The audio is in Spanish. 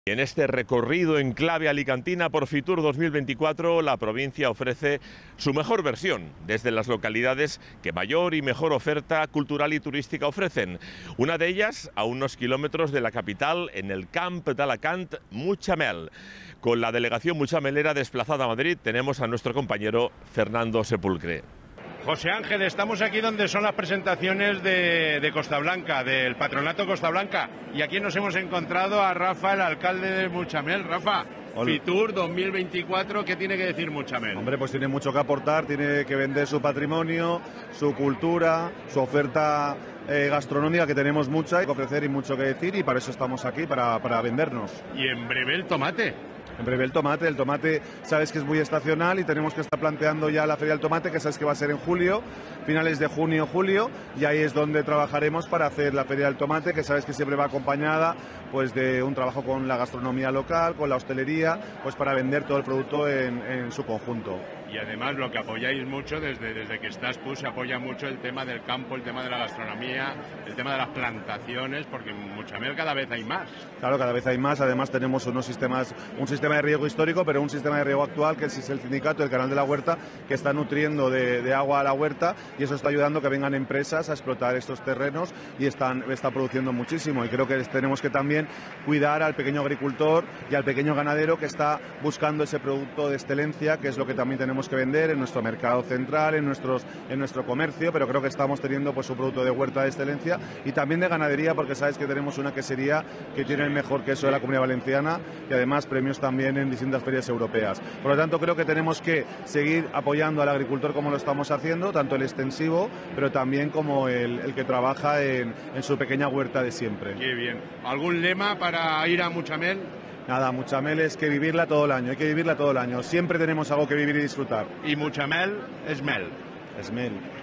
En este recorrido en clave alicantina por Fitur 2024, la provincia ofrece su mejor versión desde las localidades que mayor y mejor oferta cultural y turística ofrecen. Una de ellas a unos kilómetros de la capital, en el Camp d'Alacant, Mutxamel. Con la delegación mutxamelera desplazada a Madrid tenemos a nuestro compañero Fernando Sepulcre. José Ángel, estamos aquí donde son las presentaciones de Costa Blanca, del Patronato Costa Blanca. Y aquí nos hemos encontrado a Rafa, el alcalde de Mutxamel. Rafa, hola. Fitur 2024, ¿qué tiene que decir Mutxamel? Hombre, pues tiene mucho que aportar, tiene que vender su patrimonio, su cultura, su oferta gastronómica, que tenemos mucha que ofrecer y mucho que decir, y para eso estamos aquí, para vendernos. Y en breve el tomate. En breve el tomate sabes que es muy estacional y tenemos que estar planteando ya la Feria del Tomate, que sabes que va a ser en julio, finales de junio, julio, y ahí es donde trabajaremos para hacer la Feria del Tomate, que sabes que siempre va acompañada pues de un trabajo con la gastronomía local, con la hostelería, pues para vender todo el producto en su conjunto. Y además lo que apoyáis mucho, desde que estás tú, se apoya mucho el tema del campo, el tema de la gastronomía, el tema de las plantaciones, porque en Mutxamel cada vez hay más. Claro, cada vez hay más. Además tenemos un sistema de riego histórico, pero un sistema de riego actual, que es el sindicato, el Canal de la Huerta, que está nutriendo de agua a la huerta, y eso está ayudando a que vengan empresas a explotar estos terrenos y está produciendo muchísimo. Y creo que tenemos que también cuidar al pequeño agricultor y al pequeño ganadero que está buscando ese producto de excelencia, que es lo que también tenemos que vender en nuestro mercado central, en nuestro comercio, pero creo que estamos teniendo pues un producto de huerta de excelencia y también de ganadería, porque sabes que tenemos una quesería que tiene el mejor queso de la Comunidad Valenciana y además premios también en distintas ferias europeas. Por lo tanto, creo que tenemos que seguir apoyando al agricultor como lo estamos haciendo, tanto el extensivo, pero también como el que trabaja en su pequeña huerta de siempre. Qué bien. ¿Algún lema para ir a Mutxamel? Nada, Mutxamel es que vivirla todo el año, hay que vivirla todo el año. Siempre tenemos algo que vivir y disfrutar. Y Mutxamel es mel. Es mel.